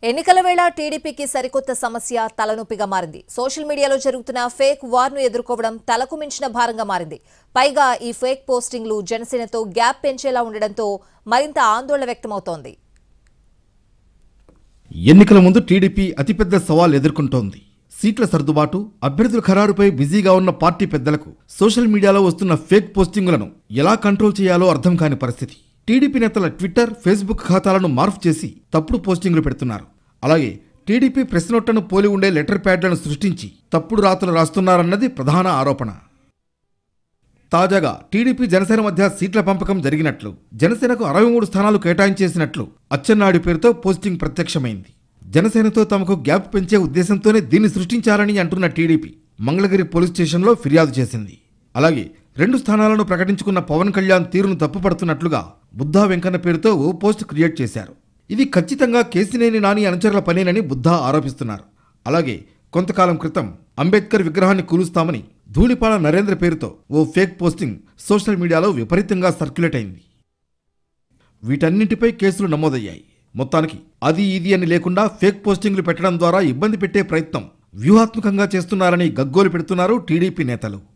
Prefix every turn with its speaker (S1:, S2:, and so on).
S1: ఎన్నికల వేళ టీడీపీకి సరికొత్త సమస్య తలనొప్పిగా మారింది. సోషల్ మీడియాలో జరుగుతున్న ఫేక్ వార్ను ఎదుర్కోవడం తలకు మించిన భారంగా మారింది. పైగా ఈ ఫేక్ పోస్టింగ్లు జనసేనతో గ్యాప్ పెంచేలా ఉండడంతో మరింత ఆందోళన వ్యక్తమవుతోంది.
S2: ఎన్నికల ముందు టీడీపీ అతిపెద్ద సవాల్ ఎదుర్కొంటోంది. సీట్ల సర్దుబాటు, అభ్యర్థుల ఖరారుపై బిజీగా ఉన్న పార్టీ పెద్దలకు సోషల్ మీడియాలో వస్తున్న ఫేక్ పోస్టింగులను ఎలా కంట్రోల్ చేయాలో అర్థం కాని పరిస్థితి. టీడీపీ నేతల ట్విట్టర్, ఫేస్బుక్ ఖాతాలను మార్ఫ్ చేసి తప్పుడు పోస్టింగ్లు పెడుతున్నారు. అలాగే టీడీపీ ప్రెస్ నోట్లను పోలి ఉండే లెటర్ ప్యాడ్లను సృష్టించి తప్పుడు రాతలు రాస్తున్నారన్నది ప్రధాన ఆరోపణ. తాజాగా టీడీపీ జనసేన మధ్య సీట్ల పంపకం జరిగినట్లు, జనసేనకు 63 స్థానాలు కేటాయించేసినట్లు అచ్చెన్నాయుడు పేరుతో పోస్టింగ్ ప్రత్యక్షమైంది. జనసేనతో తమకు గ్యాప్ పెంచే ఉద్దేశంతోనే దీన్ని సృష్టించారని అంటున్న టీడీపీ మంగళగిరి పోలీస్ స్టేషన్లో ఫిర్యాదు చేసింది. అలాగే 2 స్థానాలను ప్రకటించుకున్న పవన్ కళ్యాణ్ తీరును తప్పుపడుతున్నట్లుగా బుద్ధా వెంకన్న పేరుతో ఓ పోస్ట్ క్రియేట్ చేశారు. ఇది ఖచ్చితంగా కేసినేని నాని అనుచరుల పనేనని బుద్ధా ఆరోపిస్తున్నారు. అలాగే కొంతకాలం క్రితం అంబేద్కర్ విగ్రహాన్ని కూలుస్తామని ధూళిపాల నరేంద్ర పేరుతో ఓ ఫేక్ పోస్టింగ్ సోషల్ మీడియాలో విపరీతంగా సర్క్యులేట్ అయింది. వీటన్నింటిపై కేసులు నమోదయ్యాయి. మొత్తానికి అది ఇది అని లేకుండా ఫేక్ పోస్టింగ్లు పెట్టడం ద్వారా ఇబ్బంది పెట్టే ప్రయత్నం వ్యూహాత్మకంగా చేస్తున్నారని గగ్గోలు పెడుతున్నారు టీడీపీ నేతలు.